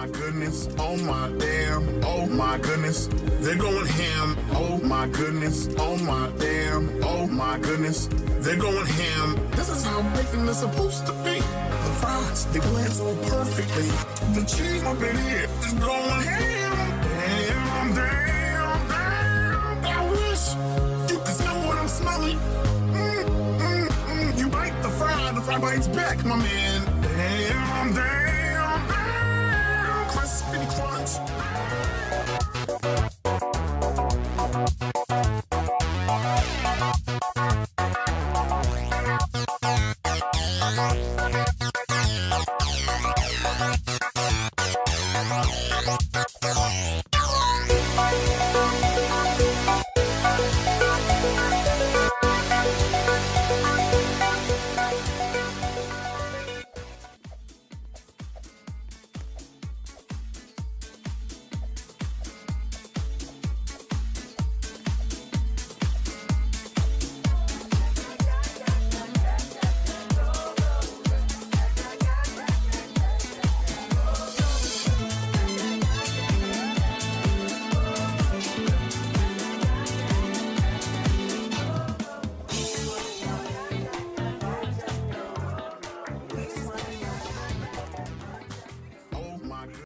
my goodness, oh my damn, oh my goodness, they're going ham. Oh my goodness, oh my damn, oh my goodness, they're going ham. This is how bacon is supposed to be. The fries, they blend so perfectly. The cheese up in here is going ham. Damn, damn, damn. I wish you could smell what I'm smelling. You bite the fry bites back, my man. Damn, damn.